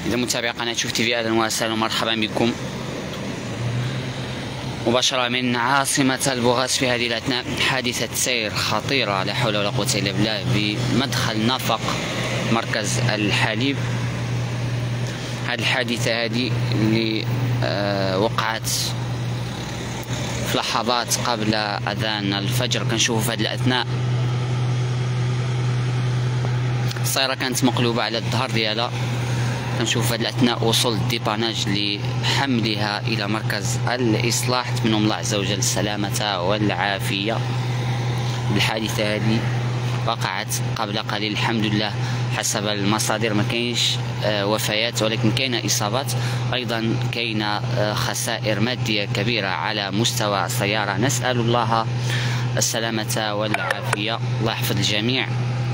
إذا متابع قناة شوف تي في، أهلا وسهلا ومرحبا بكم مباشرة من عاصمة البوغاز في هذه الأثناء. حادثة سير خطيرة لا حول ولا قوة إلا بالله بمدخل نفق مركز الحليب. هذه الحادثة هذه اللي وقعت في لحظات قبل أذان الفجر. كنشوفوا في هذه الأثناء السيارة كانت مقلوبة على الظهر ديالها. كنشوف في هذه الأثناء وصول الديباناج لحملها إلى مركز الإصلاح. نتمنى الله عز وجل السلامة والعافية. الحادثة هذه وقعت قبل قليل الحمد لله، حسب المصادر ما كاينش وفيات ولكن كاينه إصابات، أيضا كاينه خسائر مادية كبيرة على مستوى السيارة. نسأل الله السلامة والعافية، الله يحفظ الجميع.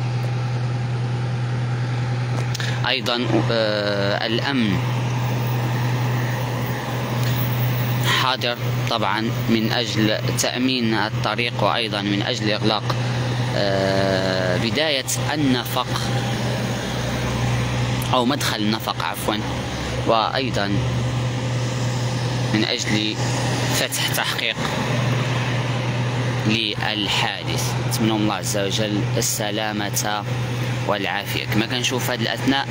أيضا الأمن حاضر طبعا من أجل تأمين الطريق، وأيضا من أجل إغلاق بداية النفق أو مدخل النفق عفوا، وأيضا من أجل فتح تحقيق للحادث. نتمنى الله عز وجل السلامة والعافية. كما كنشوف هذه الأثناء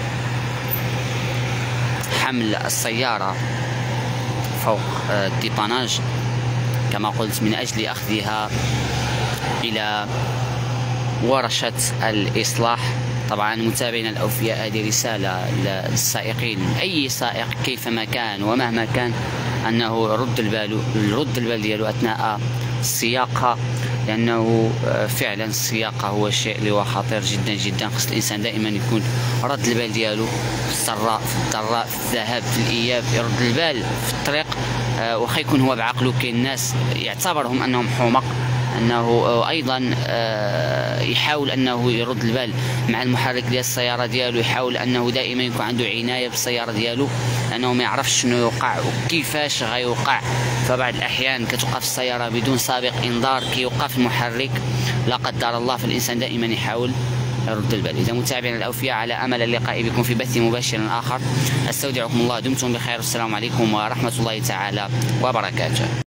حمل السيارة فوق الديباناج كما قلت من أجل أخذها إلى ورشة الإصلاح. طبعا متابعينا الأوفياء، هذه رسالة للسائقين، أي سائق كيفما كان ومهما كان، أنه يرد البال ديالو أثناء السياقة، لأنه فعلا السياقة هو الشيء اللي هو خطير جدا جدا. خص الإنسان دائما يكون رد البال ديالو في السراء في الضراء، في الذهاب في الإياب، يرد البال في الطريق. وخا يكون هو بعقله. كاين ناس يعتبرهم أنهم حمق، أنه أيضا يحاول أنه يرد البال مع المحرك ديال السيارة ديالو، يحاول أنه دائما يكون عنده عناية بالسيارة ديالو، لأنه ما يعرفش شنو يوقع وكيفاش غيوقع. فبعض الأحيان كتوقف السيارة بدون سابق إنذار، كيوقف المحرك لا قدر الله، فالإنسان دائما يحاول يرد البال. إذا متابعينا الأوفياء، على أمل اللقاء بكم في بث مباشر آخر. أستودعكم الله، دمتم بخير، والسلام عليكم ورحمة الله تعالى وبركاته.